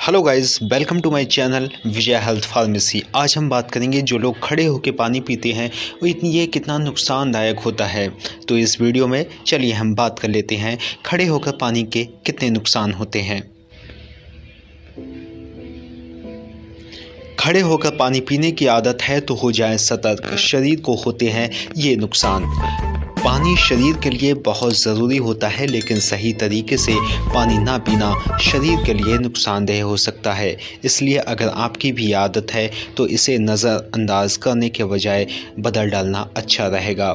Hello guys, welcome to my channel Vijay health pharmacy. आज हम बात करेंगे जो लोग खड़े होकर पानी पीते हैं ये कितना नुकसानदायक होता है। तो इस वीडियो में चलिए हम बात कर लेते हैं खड़े होकर पानी के कितने नुकसान होते हैं। खड़े होकर पानी पीने की आदत है तो हो जाएं सतर्क, शरीर को होते हैं ये नुकसान। पानी शरीर के लिए बहुत ज़रूरी होता है, लेकिन सही तरीके से पानी ना पीना शरीर के लिए नुकसानदेह हो सकता है। इसलिए अगर आपकी भी आदत है तो इसे नज़रअंदाज करने के बजाय बदल डालना अच्छा रहेगा।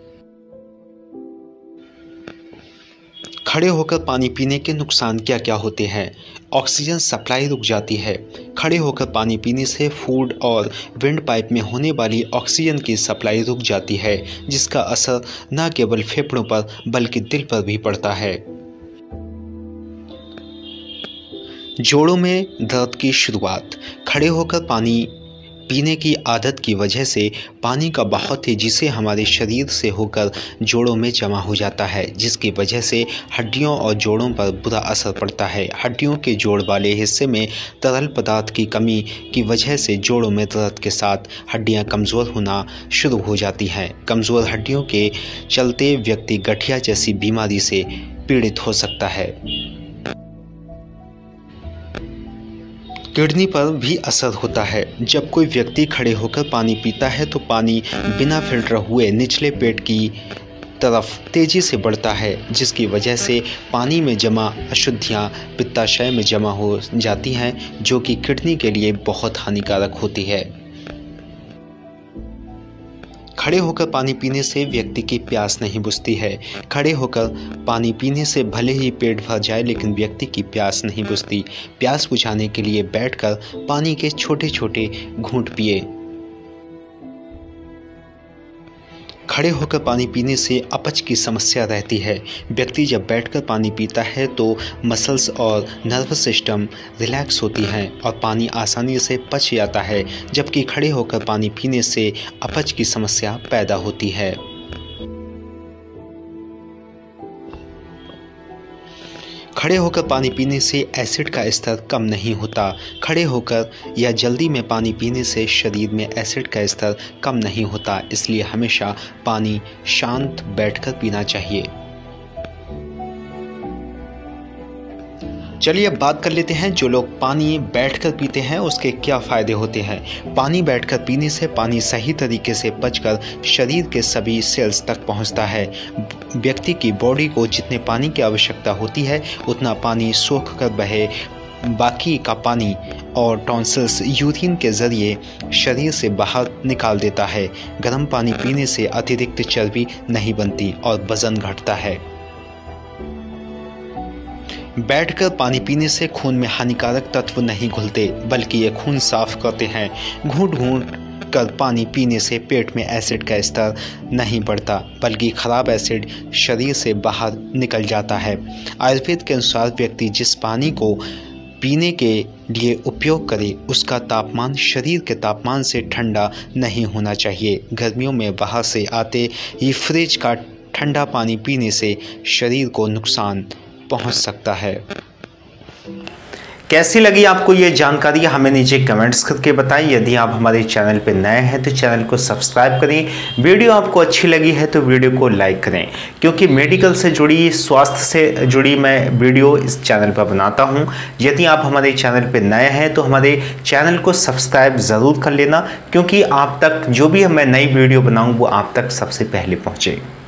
खड़े होकर पानी पीने के नुकसान क्या क्या होते हैं। ऑक्सीजन सप्लाई रुक जाती है। खड़े होकर पानी पीने से फूड और विंड पाइप में होने वाली ऑक्सीजन की सप्लाई रुक जाती है, जिसका असर न केवल फेफड़ों पर बल्कि दिल पर भी पड़ता है। जोड़ों में दर्द की शुरुआत। खड़े होकर पानी पीने की आदत की वजह से पानी का बहाव तेजी से हमारे शरीर से होकर जोड़ों में जमा हो जाता है, जिसकी वजह से हड्डियों और जोड़ों पर बुरा असर पड़ता है। हड्डियों के जोड़ वाले हिस्से में तरल पदार्थ की कमी की वजह से जोड़ों में दर्द के साथ हड्डियां कमज़ोर होना शुरू हो जाती हैं। कमज़ोर हड्डियों के चलते व्यक्ति गठिया जैसी बीमारी से पीड़ित हो सकता है। किडनी पर भी असर होता है। जब कोई व्यक्ति खड़े होकर पानी पीता है तो पानी बिना फिल्टर हुए निचले पेट की तरफ तेज़ी से बढ़ता है, जिसकी वजह से पानी में जमा अशुद्धियाँ पित्ताशय में जमा हो जाती हैं, जो कि किडनी के लिए बहुत हानिकारक होती है। खड़े होकर पानी पीने से व्यक्ति की प्यास नहीं बुझती है। खड़े होकर पानी पीने से भले ही पेट भर जाए, लेकिन व्यक्ति की प्यास नहीं बुझती। प्यास बुझाने के लिए बैठकर पानी के छोटे छोटे घूंट पिए। खड़े होकर पानी पीने से अपच की समस्या रहती है। व्यक्ति जब बैठकर पानी पीता है तो मसल्स और नर्वस सिस्टम रिलैक्स होती हैं और पानी आसानी से पच जाता है, जबकि खड़े होकर पानी पीने से अपच की समस्या पैदा होती है। खड़े होकर पानी पीने से एसिड का स्तर कम नहीं होता। खड़े होकर या जल्दी में पानी पीने से शरीर में एसिड का स्तर कम नहीं होता, इसलिए हमेशा पानी शांत बैठकर पीना चाहिए। चलिए अब बात कर लेते हैं जो लोग पानी बैठकर पीते हैं उसके क्या फ़ायदे होते हैं। पानी बैठकर पीने से पानी सही तरीके से पचकर शरीर के सभी सेल्स तक पहुंचता है। व्यक्ति की बॉडी को जितने पानी की आवश्यकता होती है उतना पानी सोख कर बहे। बाकी का पानी और टॉन्सिल्स यूरिन के ज़रिए शरीर से बाहर निकाल देता है। गर्म पानी पीने से अतिरिक्त चर्बी नहीं बनती और वज़न घटता है। बैठकर पानी पीने से खून में हानिकारक तत्व नहीं घुलते, बल्कि ये खून साफ करते हैं। घूंट घूंट कर पानी पीने से पेट में एसिड का स्तर नहीं बढ़ता, बल्कि खराब एसिड शरीर से बाहर निकल जाता है। आयुर्वेद के अनुसार व्यक्ति जिस पानी को पीने के लिए उपयोग करे उसका तापमान शरीर के तापमान से ठंडा नहीं होना चाहिए। गर्मियों में बाहर से आते ही फ्रिज का ठंडा पानी पीने से शरीर को नुकसान पहुंच सकता है। कैसी लगी आपको ये जानकारी हमें नीचे कमेंट्स करके बताएं। यदि आप हमारे चैनल पर नए हैं तो चैनल को सब्सक्राइब करें। वीडियो आपको अच्छी लगी है तो वीडियो को लाइक करें, क्योंकि मेडिकल से जुड़ी, स्वास्थ्य से जुड़ी मैं वीडियो इस चैनल पर बनाता हूं। यदि आप हमारे चैनल पर नए हैं तो हमारे चैनल को सब्सक्राइब ज़रूर कर लेना, क्योंकि आप तक जो भी मैं नई वीडियो बनाऊँ वो आप तक सबसे पहले पहुँचे।